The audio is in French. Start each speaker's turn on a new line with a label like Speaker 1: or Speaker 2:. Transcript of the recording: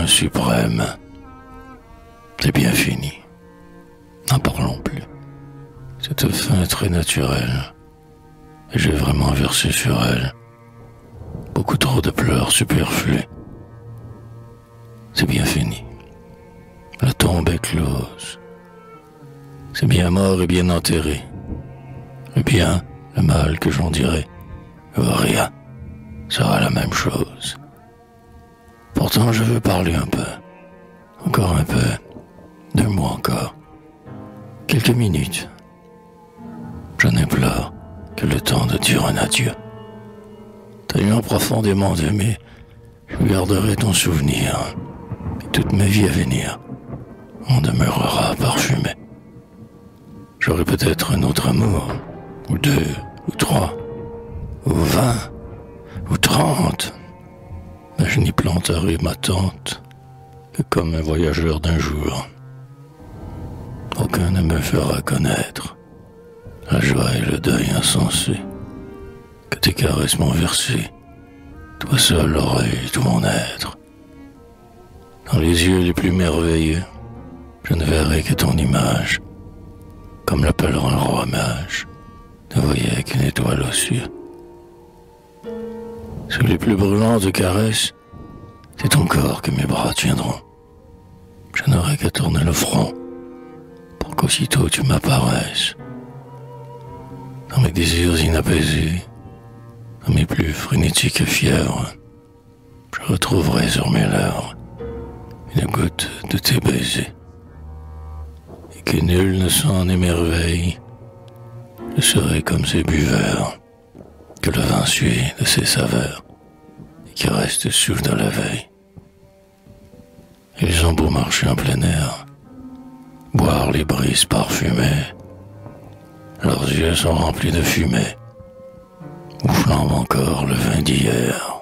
Speaker 1: suprême. C'est bien fini. N'en parlons plus. Cette fin est très naturelle. Et j'ai vraiment versé sur elle beaucoup trop de pleurs superflus. C'est bien fini. La tombe est close. C'est bien mort et bien enterré. Le bien, le mal que j'en dirai, rien sera la même chose. Pourtant, je veux parler un peu. Encore un peu. 2 mois encore. Quelques minutes. Je n'implore que le temps de dire un adieu. T'ayant profondément aimé, je garderai ton souvenir. Et toute ma vie à venir en demeurera parfumée. J'aurai peut-être un autre amour, ou 2, ou 3, ou 20, ou 30. Mais je n'y planterai ma tente que comme un voyageur d'un jour. Aucun ne me fera connaître la joie et le deuil insensé que tes caresses m'ont versé. Toi seul aurais tout mon être. Dans les yeux les plus merveilleux, je ne verrai que ton image, comme le pèlerin roi mage ne voyait qu'une étoile aux cieux. Sous les plus brûlantes caresses, c'est ton corps que mes bras tiendront. Je n'aurai qu'à tourner le front pour qu'aussitôt tu m'apparaisses. Dans mes désirs inapaisés, dans mes plus frénétiques fièvres, je retrouverai sur mes lèvres une goutte de tes baisers. Et que nul ne s'en émerveille, je serai comme ces buveurs que le vin suit de ses saveurs et qui restent sous de la veille. Ils ont beau marcher en plein air, boire les brises parfumées, leurs yeux sont remplis de fumée, où flambe encore le vin d'hier.